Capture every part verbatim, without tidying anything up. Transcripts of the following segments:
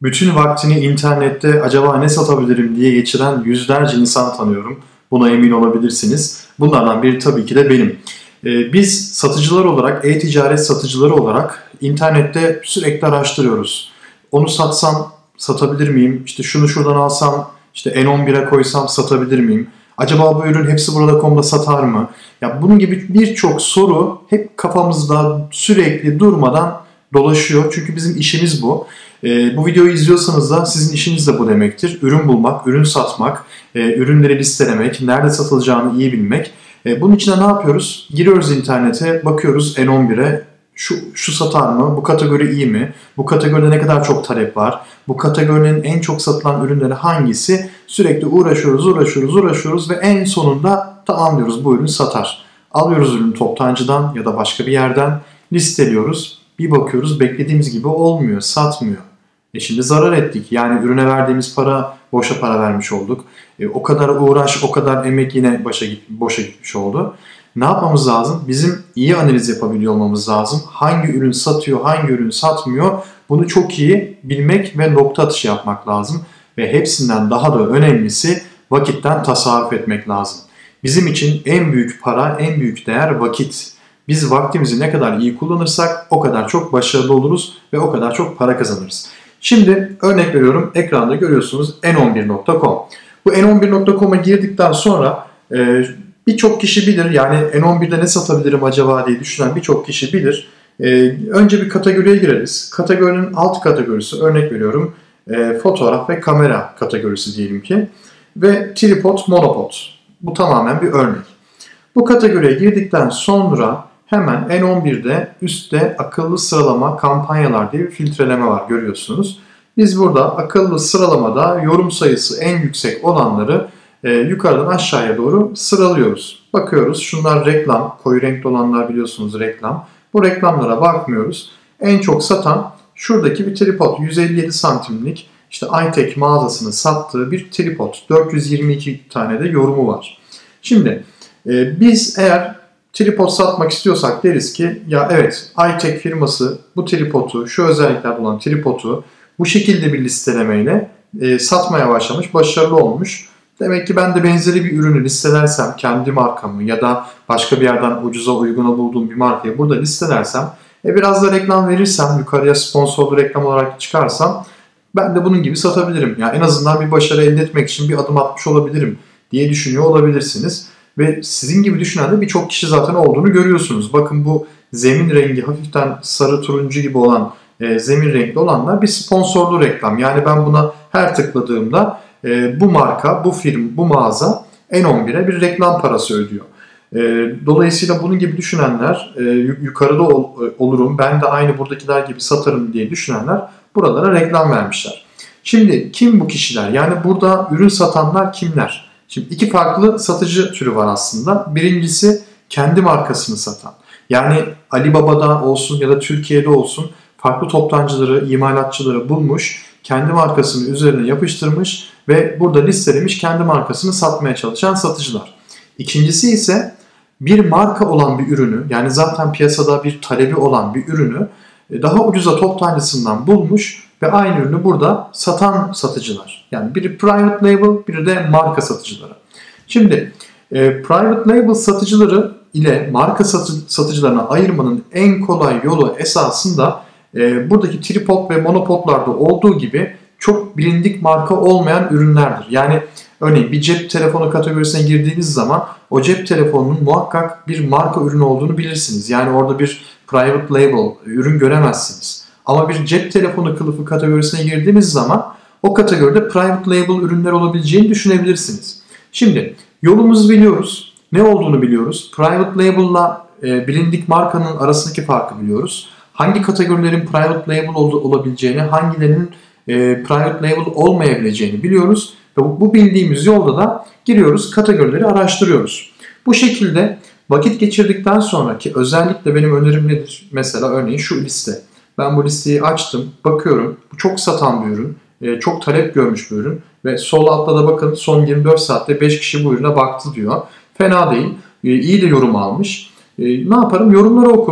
Bütün vaktini internette acaba ne satabilirim diye geçiren yüzlerce insan tanıyorum. Buna emin olabilirsiniz. Bunlardan biri tabii ki de benim. Ee, biz satıcılar olarak, e-ticaret satıcıları olarak internette sürekli araştırıyoruz. Onu satsam satabilir miyim? İşte şunu şuradan alsam, işte N on bire koysam satabilir miyim? Acaba bu ürün hepsi burada nokta com'da satar mı? Ya bunun gibi birçok soru hep kafamızda sürekli durmadan dolaşıyor. Çünkü bizim işimiz bu. E, bu videoyu izliyorsanız da sizin işiniz de bu demektir. Ürün bulmak, ürün satmak, e, ürünleri listelemek, nerede satılacağını iyi bilmek. E, bunun için de ne yapıyoruz? Giriyoruz internete, bakıyoruz N on bire. Şu, şu satar mı? Bu kategori iyi mi? Bu kategoride ne kadar çok talep var? Bu kategorinin en çok satılan ürünleri hangisi? Sürekli uğraşıyoruz, uğraşıyoruz, uğraşıyoruz ve en sonunda tamam diyoruz, bu ürün satar. Alıyoruz ürünü toptancıdan ya da başka bir yerden, listeliyoruz. Bir bakıyoruz beklediğimiz gibi olmuyor, satmıyor. E şimdi zarar ettik. Yani ürüne verdiğimiz para, boşa para vermiş olduk. E o kadar uğraş, o kadar emek yine başa, boşa gitmiş oldu. Ne yapmamız lazım? Bizim iyi analiz yapabiliyor olmamız lazım. Hangi ürün satıyor, hangi ürün satmıyor? Bunu çok iyi bilmek ve nokta atışı yapmak lazım. Ve hepsinden daha da önemlisi vakitten tasarruf etmek lazım. Bizim için en büyük para, en büyük değer vakit. Biz vaktimizi ne kadar iyi kullanırsak o kadar çok başarılı oluruz ve o kadar çok para kazanırız. Şimdi örnek veriyorum, ekranda görüyorsunuz N on bir nokta com. Bu N on bir nokta com'a girdikten sonra e, birçok kişi bilir, yani N on birde ne satabilirim acaba diye düşünen birçok kişi bilir. E, önce bir kategoriye gireriz. Kategorinin alt kategorisi, örnek veriyorum, e, fotoğraf ve kamera kategorisi diyelim ki. Ve tripod, monopod. Bu tamamen bir örnek. Bu kategoriye girdikten sonra hemen N on birde üstte akıllı sıralama kampanyalar diye bir filtreleme var, görüyorsunuz. Biz burada akıllı sıralamada yorum sayısı en yüksek olanları e, yukarıdan aşağıya doğru sıralıyoruz. Bakıyoruz, şunlar reklam, koyu renkli olanlar biliyorsunuz reklam. Bu reklamlara bakmıyoruz. En çok satan şuradaki bir tripod, yüz elli yedi santimlik işte iTech mağazasının sattığı bir tripod. dört yüz yirmi iki tane de yorumu var. Şimdi e, biz eğer tripod satmak istiyorsak deriz ki ya evet, iTech firması bu tripodu, şu özellikler olan tripodu bu şekilde bir listelemeyle e, satmaya başlamış, başarılı olmuş. Demek ki ben de benzeri bir ürünü listelersem, kendi markamı ya da başka bir yerden ucuza uyguna bulduğum bir markayı burada listelersem, e, biraz da reklam verirsem, yukarıya sponsorlu reklam olarak çıkarsam ben de bunun gibi satabilirim. Yani en azından bir başarı elde etmek için bir adım atmış olabilirim diye düşünüyor olabilirsiniz. Ve sizin gibi düşünen de birçok kişi zaten olduğunu görüyorsunuz. Bakın, bu zemin rengi hafiften sarı turuncu gibi olan e, zemin renkli olanlar bir sponsorlu reklam. Yani ben buna her tıkladığımda e, bu marka, bu firma, bu mağaza N on bire bir reklam parası ödüyor. E, dolayısıyla bunun gibi düşünenler, e, yukarıda ol, olurum, ben de aynı buradakiler gibi satarım diye düşünenler buralara reklam vermişler. Şimdi kim bu kişiler? Yani burada ürün satanlar kimler? Şimdi iki farklı satıcı türü var aslında. Birincisi kendi markasını satan. Yani Alibaba'da olsun ya da Türkiye'de olsun farklı toptancıları, imalatçıları bulmuş, kendi markasını üzerine yapıştırmış ve burada listelemiş kendi markasını satmaya çalışan satıcılar. İkincisi ise bir marka olan bir ürünü, yani zaten piyasada bir talebi olan bir ürünü daha ucuza toptancısından bulmuş ve aynı ürünü burada satan satıcılar. Yani biri private label, biri de marka satıcıları. Şimdi e, private label satıcıları ile marka satı, satıcılarına ayırmanın en kolay yolu esasında e, buradaki tripod ve monopodlarda olduğu gibi çok bilindik marka olmayan ürünlerdir. Yani örneğin bir cep telefonu kategorisine girdiğiniz zaman o cep telefonunun muhakkak bir marka ürünü olduğunu bilirsiniz. Yani orada bir private label ürün göremezsiniz. Ama bir cep telefonu kılıfı kategorisine girdiğiniz zaman o kategoride private label ürünler olabileceğini düşünebilirsiniz. Şimdi yolumuzu biliyoruz. Ne olduğunu biliyoruz. Private label'la e, bilindik markanın arasındaki farkı biliyoruz. Hangi kategorilerin private label ol, olabileceğini, hangilerinin e, private label olmayabileceğini biliyoruz. Ve bu, bu bildiğimiz yolda da giriyoruz, kategorileri araştırıyoruz. Bu şekilde vakit geçirdikten sonra, ki özellikle benim önerim nedir? Mesela örneğin şu liste. Ben bu listeyi açtım, bakıyorum. Bu çok satan bir ürün, çok talep görmüş bir ürün ve sol altta da bakın son yirmi dört saatte beş kişi bu ürüne baktı diyor. Fena değil, iyi de yorum almış. Ne yaparım? Yorumları okurum.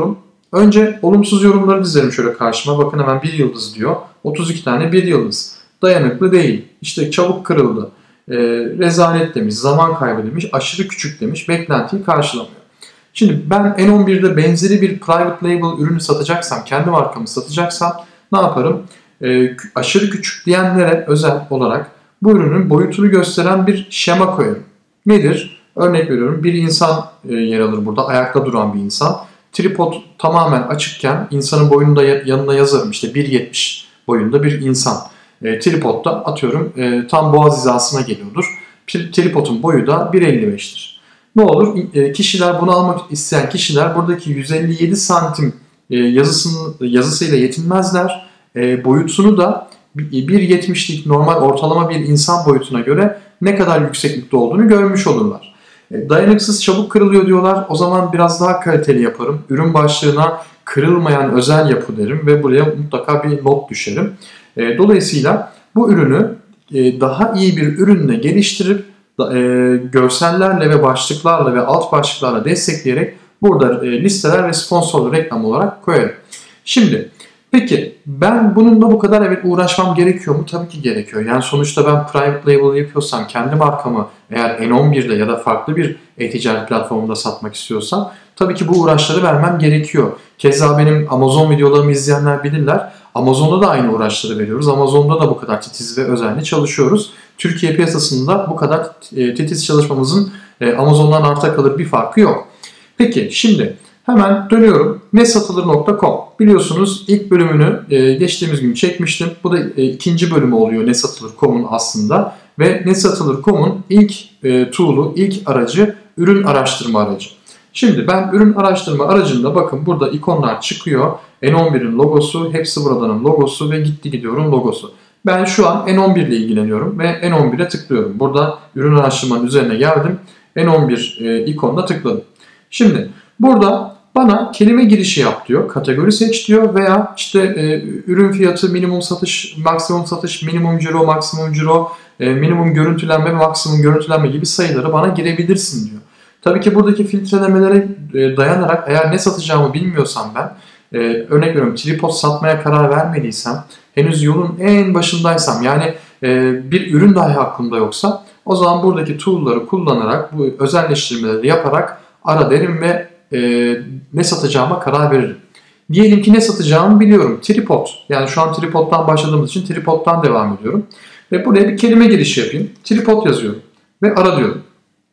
Önce olumsuz yorumları dizerim şöyle karşıma. Bakın hemen bir yıldız diyor. otuz iki tane bir yıldız. Dayanıklı değil. İşte çabuk kırıldı. E, rezalet demiş. Zaman kaybı demiş. Aşırı küçük demiş. Beklentiyi karşılamıyor. Şimdi ben N on birde benzeri bir private label ürünü satacaksam, kendi markamı satacaksam ne yaparım? E, aşırı küçük diyenlere özel olarak bu ürünün boyutunu gösteren bir şema koyarım. Nedir? Örnek veriyorum, bir insan e, yer alır burada, ayakta duran bir insan. Tripod tamamen açıkken insanın boyunu da yanına yazarım. İşte bir yetmiş boyunda bir insan. E, tripodda atıyorum e, tam boğaz hizasına geliyordur. Tripodun boyu da bir elli beştir. Ne olur? E, kişiler, bunu almak isteyen kişiler buradaki yüz elli yedi santim e, yazısının, yazısıyla yetinmezler. E, boyutunu da bir yetmişlik normal ortalama bir insan boyutuna göre ne kadar yükseklikte olduğunu görmüş olurlar. E, dayanıksız, çabuk kırılıyor diyorlar. O zaman biraz daha kaliteli yaparım. Ürün başlığına kırılmayan özel yapı derim ve buraya mutlaka bir not düşerim. E, dolayısıyla bu ürünü e, daha iyi bir ürünle geliştirip e, görsellerle ve başlıklarla ve alt başlıklarla destekleyerek burada e, listeler ve sponsorlu reklam olarak koyarım. Şimdi peki ben bununla bu kadar evet uğraşmam gerekiyor mu? Tabii ki gerekiyor. Yani sonuçta ben private label yapıyorsam, kendi markamı eğer N on birde ya da farklı bir e-ticaret platformunda satmak istiyorsam tabii ki bu uğraşları vermem gerekiyor. Keza benim Amazon videolarımı izleyenler bilirler. Amazon'da da aynı uğraşları veriyoruz. Amazon'da da bu kadar titiz ve özenli çalışıyoruz. Türkiye piyasasında bu kadar titiz çalışmamızın Amazon'dan arta kalır bir farkı yok. Peki şimdi hemen dönüyorum. nesatılır nokta com. Biliyorsunuz ilk bölümünü geçtiğimiz gün çekmiştim. Bu da ikinci bölümü oluyor nesatılır nokta com'un aslında. Ve nesatılır nokta com'un ilk tool'u, ilk aracı ürün araştırma aracı. Şimdi ben ürün araştırma aracında bakın burada ikonlar çıkıyor. N on bir'in logosu, hepsi buradanın logosu ve gitti gidiyorum logosu. Ben şu an N on bir ile ilgileniyorum ve N on bir'e tıklıyorum. Burada ürün araştırmanın üzerine geldim. N on bir e, ikonuna tıkladım. Şimdi burada bana kelime girişi yap diyor, kategori seç diyor veya işte e, ürün fiyatı, minimum satış, maksimum satış, minimum ciro, maksimum ciro, e, minimum görüntülenme, maksimum görüntülenme gibi sayıları bana girebilirsin diyor. Tabii ki buradaki filtrelemelere e, dayanarak eğer ne satacağımı bilmiyorsam ben, e, örnek veriyorum tripod satmaya karar vermediysem, henüz yolun en başındaysam yani e, bir ürün dahi aklımda yoksa o zaman buradaki tool'ları kullanarak bu özelleştirmeleri yaparak ara derim ve e, ne satacağıma karar veririm. Diyelim ki ne satacağımı biliyorum. Tripod. Yani şu an tripod'dan başladığımız için tripod'dan devam ediyorum. Ve buraya bir kelime girişi yapayım. Tripod yazıyorum ve ara diyorum.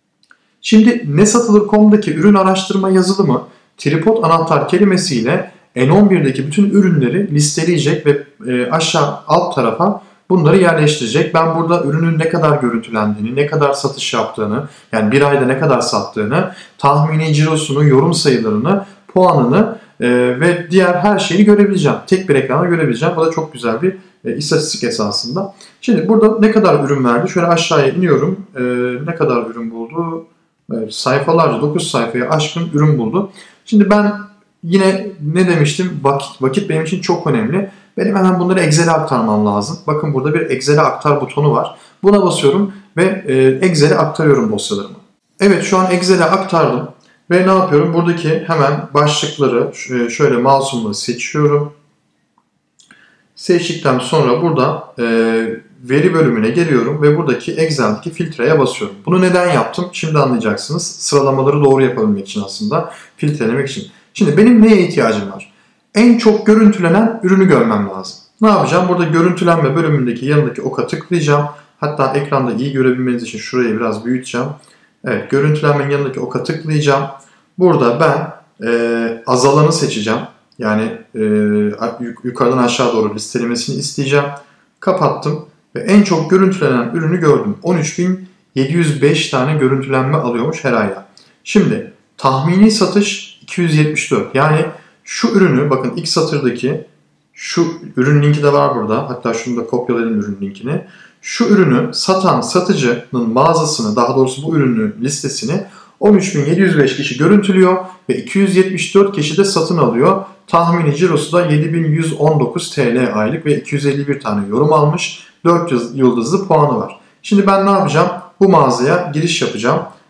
Şimdi nesatılır nokta com'daki ürün araştırma yazılımı tripod anahtar kelimesiyle N on bir'deki bütün ürünleri listeleyecek ve e, aşağı alt tarafa bunları yerleştirecek. Ben burada ürünün ne kadar görüntülendiğini, ne kadar satış yaptığını, yani bir ayda ne kadar sattığını, tahmini cirosunu, yorum sayılarını, puanını e, ve diğer her şeyi görebileceğim. Tek bir ekranda görebileceğim. Bu da çok güzel bir e, istatistik esasında. Şimdi burada ne kadar ürün verdi? Şöyle aşağıya iniyorum. E, ne kadar ürün buldu? Evet, sayfalarca, dokuz sayfaya aşkın ürün buldu. Şimdi ben yine ne demiştim? Vakit, vakit benim için çok önemli. Benim hemen bunları Excel'e aktarmam lazım. Bakın burada bir Excel'e aktar butonu var. Buna basıyorum ve Excel'e aktarıyorum dosyalarımı. Evet, şu an Excel'e aktardım. Ve ne yapıyorum? Buradaki hemen başlıkları şöyle mouse'umla seçiyorum. Seçtikten sonra burada e, veri bölümüne geliyorum ve buradaki Excel'deki filtreye basıyorum. Bunu neden yaptım? Şimdi anlayacaksınız. Sıralamaları doğru yapabilmek için aslında, filtrelemek için. Şimdi benim neye ihtiyacım var? En çok görüntülenen ürünü görmem lazım. Ne yapacağım? Burada görüntülenme bölümündeki yanındaki oka tıklayacağım. Hatta ekranda iyi görebilmeniz için şurayı biraz büyüteceğim. Evet, görüntülenmenin yanındaki oka tıklayacağım. Burada ben e, azalanı seçeceğim. Yani e, yukarıdan aşağı doğru listelemesini isteyeceğim. Kapattım ve en çok görüntülenen ürünü gördüm. on üç bin yedi yüz beş tane görüntülenme alıyormuş her ayda. Şimdi tahmini satış iki yüz yetmiş dört. Yani şu ürünü, bakın ilk satırdaki şu ürün linki de var burada. Hatta şunu da kopyalayalım, ürün linkini. Şu ürünü satan satıcının mağazasını, daha doğrusu bu ürünün listesini on üç bin yedi yüz beş kişi görüntülüyor ve iki yüz yetmiş dört kişi de satın alıyor. Tahmini cirosu da yedi bin yüz on dokuz TL aylık ve iki yüz elli bir tane yorum almış. dört yıldızlı puanı var. Şimdi ben ne yapacağım? Bu mağazaya giriş yapacağım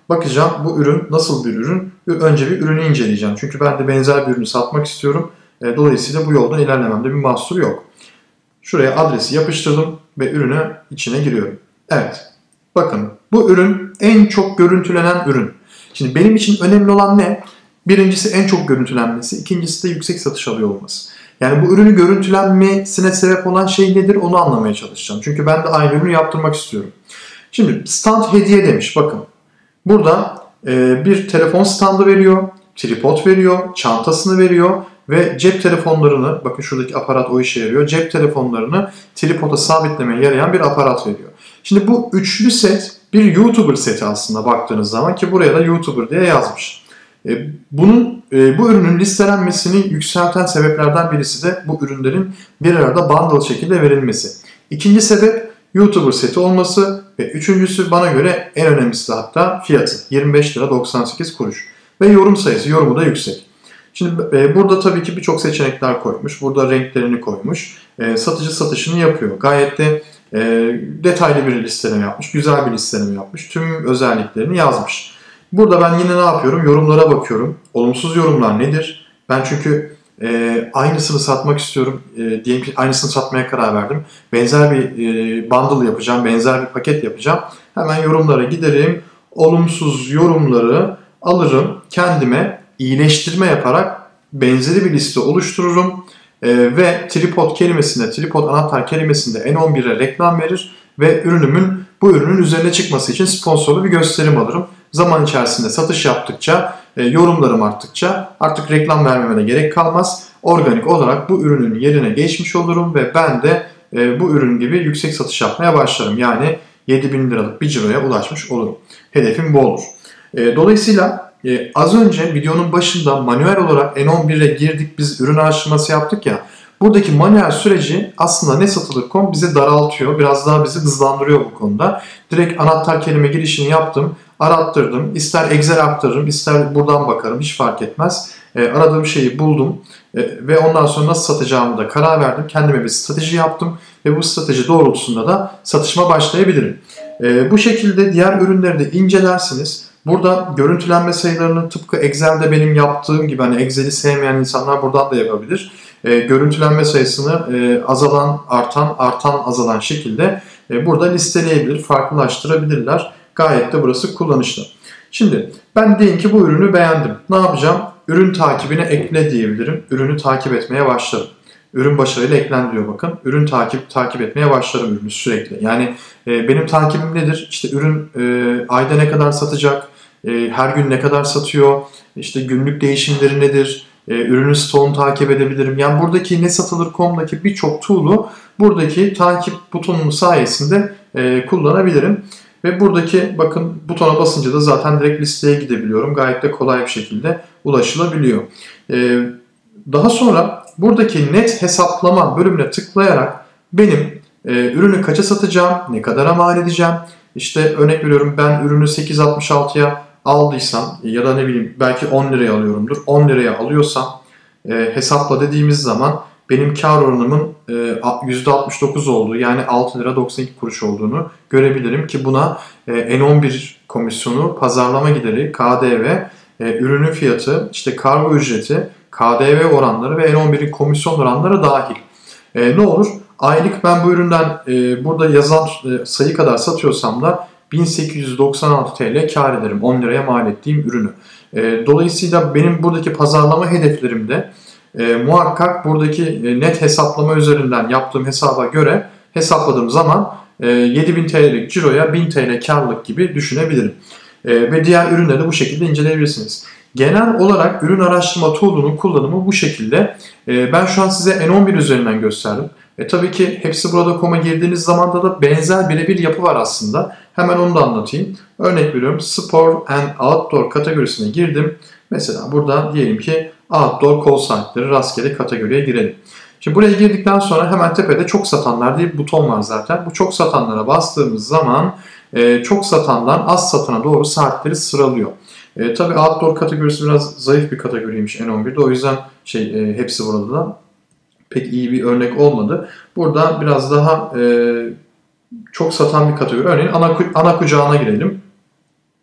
Bakacağım bu ürün nasıl bir ürün? Önce bir ürünü inceleyeceğim. Çünkü ben de benzer bir ürünü satmak istiyorum. Dolayısıyla bu yoldan ilerlememde bir mahsur yok. Şuraya adresi yapıştırdım ve ürünü içine giriyorum. Evet. Bakın bu ürün en çok görüntülenen ürün. Şimdi benim için önemli olan ne? Birincisi en çok görüntülenmesi, ikincisi de yüksek satış alıyor olması. Yani bu ürünü görüntülenmesine sebep olan şey nedir onu anlamaya çalışacağım. Çünkü ben de aynı ürünü yaptırmak istiyorum. Şimdi stand hediye demiş bakın. Burada e, bir telefon standı veriyor, tripod veriyor, çantasını veriyor ve cep telefonlarını, bakın şuradaki aparat o işe yarıyor, cep telefonlarını tripoda sabitlemeye yarayan bir aparat veriyor. Şimdi bu üçlü set bir YouTuber seti aslında baktığınız zaman ki buraya da YouTuber diye yazmış. E, bunun e, bu ürünün listelenmesini yükselten sebeplerden birisi de bu ürünlerin bir arada bundle şekilde verilmesi. İkinci sebep YouTuber seti olması ve üçüncüsü bana göre en önemlisi de hatta fiyatı yirmi beş lira doksan sekiz kuruş ve yorum sayısı, yorumu da yüksek. Şimdi e, burada tabii ki birçok seçenekler koymuş. Burada renklerini koymuş. E, satıcı satışını yapıyor. Gayet de e, detaylı bir listeleme yapmış. Güzel bir listeleme yapmış. Tüm özelliklerini yazmış. Burada ben yine ne yapıyorum? Yorumlara bakıyorum. Olumsuz yorumlar nedir? Ben çünkü e, aynısını satmak istiyorum. E, diyelim ki aynısını satmaya karar verdim. Benzer bir e, bundle yapacağım. Benzer bir paket yapacağım. Hemen yorumlara giderim. Olumsuz yorumları alırım. Kendime iyileştirme yaparak benzeri bir liste oluştururum. E, ve tripod kelimesinde, tripod anahtar kelimesinde N on bire reklam verir. Ve ürünümün bu ürünün üzerine çıkması için sponsorlu bir gösterim alırım. Zaman içerisinde satış yaptıkça, e, yorumlarım arttıkça artık reklam vermeme de gerek kalmaz. Organik olarak bu ürünün yerine geçmiş olurum ve ben de e, bu ürün gibi yüksek satış yapmaya başlarım. Yani yedi bin liralık bir ciroya ulaşmış olurum. Hedefim bu olur. E, dolayısıyla e, az önce videonun başında manuel olarak N on bire girdik, biz ürün araştırması yaptık ya. Buradaki manuel süreci aslında ne satılır nokta com bizi daraltıyor. Biraz daha bizi hızlandırıyor bu konuda. Direkt anahtar kelime girişini yaptım. Arattırdım. İster Excel aktarırım, ister buradan bakarım. Hiç fark etmez. E, aradığım şeyi buldum. E, ve ondan sonra nasıl satacağımı da karar verdim. Kendime bir strateji yaptım. Ve bu strateji doğrultusunda da satışıma başlayabilirim. E, bu şekilde diğer ürünleri de incelersiniz. Burada görüntülenme sayılarını tıpkı Excel'de benim yaptığım gibi, hani Excel'i sevmeyen insanlar buradan da yapabilir. E, görüntülenme sayısını e, azalan, artan, artan, azalan şekilde e, burada listeleyebilir, farklılaştırabilirler. Gayet de burası kullanışlı. Şimdi ben diyelim ki bu ürünü beğendim. Ne yapacağım? Ürün takibine ekle diyebilirim. Ürünü takip etmeye başlarım. Ürün başarıyla eklen diyor bakın. Ürün takip takip etmeye başlarım ürünü sürekli. Yani e, benim takibim nedir? İşte ürün e, ayda ne kadar satacak? E, her gün ne kadar satıyor? İşte günlük değişimleri nedir? E, ürünün stoğunu takip edebilirim. Yani buradaki ne satılır nokta com'daki birçok tool'u buradaki takip butonunun sayesinde e, kullanabilirim. Ve buradaki bakın butona basınca da zaten direkt listeye gidebiliyorum. Gayet de kolay bir şekilde ulaşılabiliyor. E, daha sonra buradaki net hesaplama bölümüne tıklayarak benim e, ürünü kaça satacağım, ne kadara mal edeceğim. İşte örnek veriyorum, ben ürünü sekiz altmış altıya aldıysam ya da ne bileyim belki on liraya alıyorumdur. on liraya alıyorsam e, hesapla dediğimiz zaman benim kar oranımın e, yüzde altmış dokuz olduğu, yani altı lira doksan iki kuruş olduğunu görebilirim ki buna e, N on bir komisyonu, pazarlama gideri, K D V, e, ürünün fiyatı, işte kargo ücreti, K D V oranları ve N on birin komisyon oranları dahil. E, ne olur? Aylık ben bu üründen e, burada yazan e, sayı kadar satıyorsam da bin sekiz yüz doksan altı TL kar ederim on liraya mal ettiğim ürünü. E, dolayısıyla benim buradaki pazarlama hedeflerimde e, muhakkak buradaki e, net hesaplama üzerinden yaptığım hesaba göre hesapladığım zaman e, yedi bin TL'lik ciroya bin TL karlılık gibi düşünebilirim. E, ve diğer ürünleri de bu şekilde inceleyebilirsiniz. Genel olarak ürün araştırma tool'unun kullanımı bu şekilde. E, ben şu an size N on bir üzerinden gösterdim. E, tabii ki hepsi burada nokta com'a girdiğiniz zaman da, da benzer birebir yapı var aslında. Hemen onu da anlatayım. Örnek veriyorum, Spor and Outdoor kategorisine girdim. Mesela burada diyelim ki Outdoor kol saatleri, rastgele kategoriye girelim. Şimdi buraya girdikten sonra hemen tepede çok satanlar diye bir buton var zaten. Bu çok satanlara bastığımız zaman e, çok satandan az satana doğru saatleri sıralıyor. E, tabii Outdoor kategorisi biraz zayıf bir kategoriymiş N on birde. O yüzden şey e, hepsi burada da pek iyi bir örnek olmadı. Burada biraz daha e, çok satan bir kategori. Örneğin ana, ana kucağına girelim.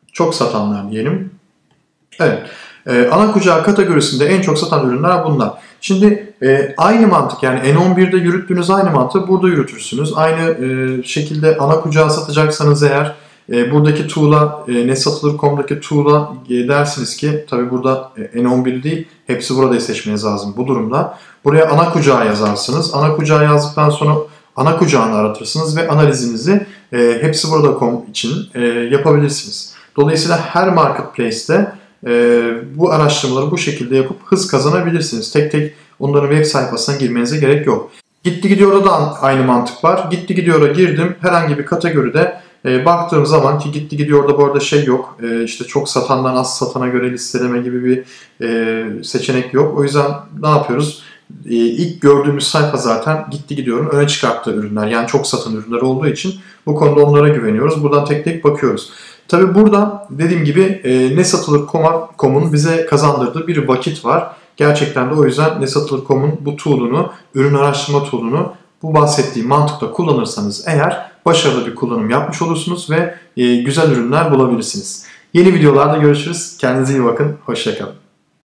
çok satanlar diyelim. Evet. Ee, ana kucağı kategorisinde en çok satan ürünler bunlar. Şimdi e, aynı mantık, yani N on birde yürüttüğünüz aynı mantığı burada yürütürsünüz. Aynı e, şekilde ana kucağı satacaksanız eğer e, buradaki tool'a e, ne satılır nokta com'daki tool'a e, dersiniz ki tabi burada e, N on bir değil, hepsi burada seçmeniz lazım bu durumda. Buraya ana kucağı yazarsınız. Ana kucağı yazdıktan sonra ana kucağını aratırsınız ve analizinizi e, hepsi burada nokta com için e, yapabilirsiniz. Dolayısıyla her marketplace'te e, bu araştırmaları bu şekilde yapıp hız kazanabilirsiniz. Tek tek onların web sayfasına girmenize gerek yok. Gitti Gidiyor'a da aynı mantık var. Gitti Gidiyor'a girdim. Herhangi bir kategoride e, baktığım zaman ki Gitti Gidiyor'da bu arada şey yok. E, işte çok satandan az satana göre listeleme gibi bir e, seçenek yok. O yüzden ne yapıyoruz? E, ilk gördüğümüz sayfa zaten Gitti Gidiyor'un öne çıkarttığı ürünler. Yani çok satan ürünler olduğu için bu konuda onlara güveniyoruz. Buradan tek tek bakıyoruz. Tabi burada dediğim gibi e, ne satılır nokta com'un bize kazandırdığı bir vakit var. Gerçekten de o yüzden ne satılır nokta com'un bu tool'unu, ürün araştırma tool'unu bu bahsettiğim mantıkla kullanırsanız eğer başarılı bir kullanım yapmış olursunuz ve e, güzel ürünler bulabilirsiniz. Yeni videolarda görüşürüz. Kendinize iyi bakın. Hoşça kalın.